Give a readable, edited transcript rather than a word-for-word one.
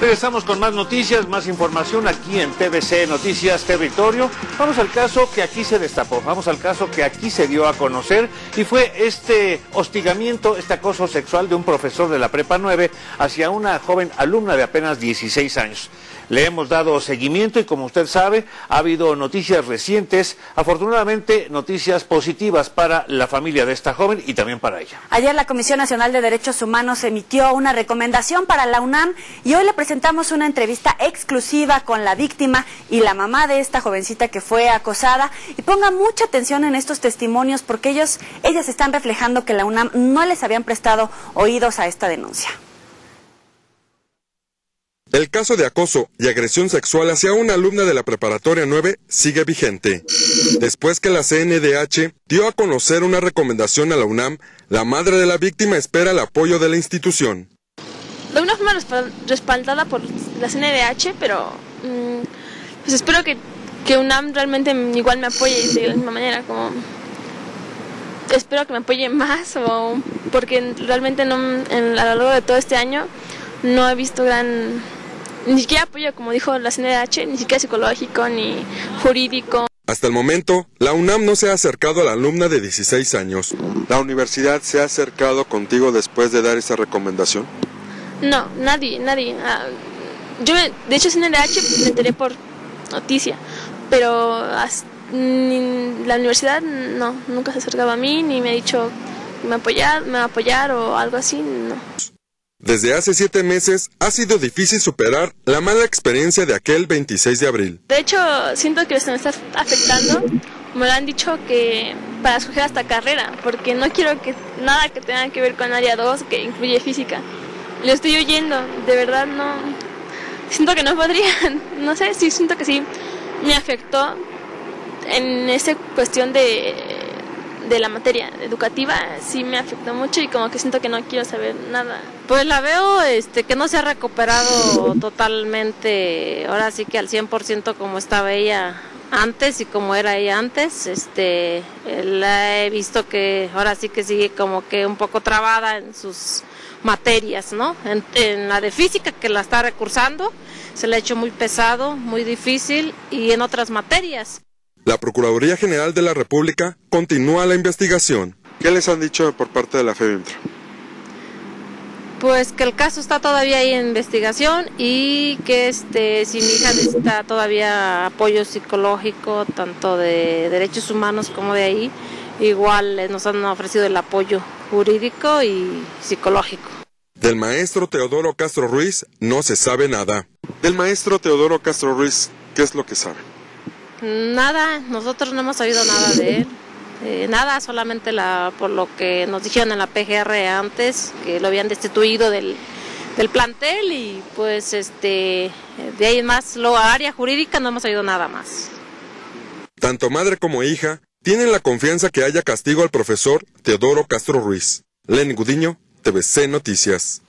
Regresamos con más noticias, más información aquí en TVC Noticias Territorio. Vamos al caso que aquí se destapó, vamos al caso que aquí se dio a conocer y fue este hostigamiento, este acoso sexual de un profesor de la Prepa 9 hacia una joven alumna de apenas 16 años. Le hemos dado seguimiento y como usted sabe, ha habido noticias recientes, afortunadamente noticias positivas para la familia de esta joven y también para ella. Ayer la Comisión Nacional de Derechos Humanos emitió una recomendación para la UNAM y hoy le presentamos una entrevista exclusiva con la víctima y la mamá de esta jovencita que fue acosada. Y ponga mucha atención en estos testimonios porque ellas están reflejando que la UNAM no les habían prestado oídos a esta denuncia. El caso de acoso y agresión sexual hacia una alumna de la Preparatoria 9 sigue vigente. Después que la CNDH dio a conocer una recomendación a la UNAM, la madre de la víctima espera el apoyo de la institución. De una forma respaldada por la CNDH, pero pues espero que UNAM realmente igual me apoye de la misma manera, como espero que me apoye más, porque realmente no, a lo largo de todo este año no he visto ni siquiera apoyo, como dijo la CNDH, ni siquiera psicológico ni jurídico. Hasta el momento, la UNAM no se ha acercado a la alumna de 16 años. ¿La universidad se ha acercado contigo después de dar esa recomendación? No, nadie. De hecho, CNDH me enteré por noticia, pero la universidad no, nunca se ha acercado a mí, ni me ha dicho que me va a apoyar o algo así, no. Desde hace 7 meses ha sido difícil superar la mala experiencia de aquel 26 de abril. De hecho, siento que se me está afectando. Me lo han dicho que para escoger hasta carrera, porque no quiero que nada que tenga que ver con área 2 que incluye física. Lo estoy oyendo, de verdad no. Siento que no podría, no sé, sí siento que sí me afectó en esa cuestión de la materia educativa, sí me afectó mucho y como que siento que no quiero saber nada. Pues la veo que no se ha recuperado totalmente, ahora sí que al 100% como estaba ella antes y como era ella antes. La he visto que ahora sí que sigue como que un poco trabada en sus materias, ¿no? En la de física, que la está recursando, se le ha hecho muy pesado, muy difícil, y en otras materias. La Procuraduría General de la República continúa la investigación. ¿Qué les han dicho por parte de la FEBIMTRA? Pues que el caso está todavía ahí en investigación y que si mi hija necesita todavía apoyo psicológico, tanto de derechos humanos como de ahí, igual nos han ofrecido el apoyo jurídico y psicológico. Del maestro Teodoro Castro Ruiz no se sabe nada. Del maestro Teodoro Castro Ruiz, ¿qué es lo que sabe? Nada, nosotros no hemos oído nada de él, nada, solamente por lo que nos dijeron en la PGR antes, que lo habían destituido del plantel y pues de ahí más, área jurídica no hemos oído nada más. Tanto madre como hija tienen la confianza que haya castigo al profesor Teodoro Castro Ruiz. Lenny Gudiño, TVC Noticias.